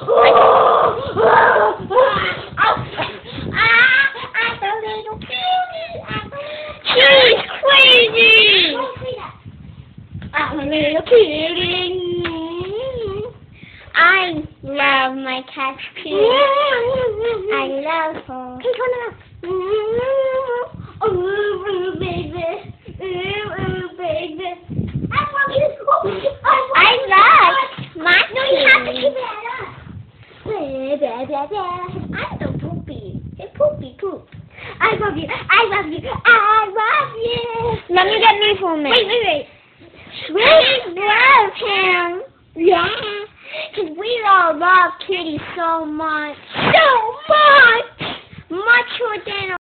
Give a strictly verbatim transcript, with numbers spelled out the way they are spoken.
I'm a little kitty. She's crazy. I'm a little kitty. I love my cat too. I love her. Hey, turn it up. Oh, baby. Oh, baby. I love you. I love my No, you have to kitty. keep it up. I'm so poopy. It's poopy poop. I love you. I love you. I love you. Let me get me for me. Wait, wait, wait. We love him. Yeah. Because we all love Kitty so much. So much. Much more than